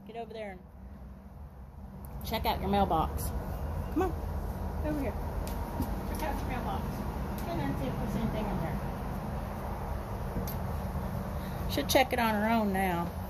Get over there and check out your mailbox. Come on. Over here. Check out your mailbox. Get in there and see if there's anything in there. Should check it on her own now.